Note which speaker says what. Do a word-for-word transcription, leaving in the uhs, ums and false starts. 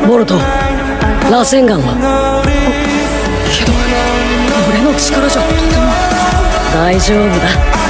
Speaker 1: ボルト、螺旋岩は
Speaker 2: けど俺の力じゃとても。
Speaker 1: 大丈夫だ。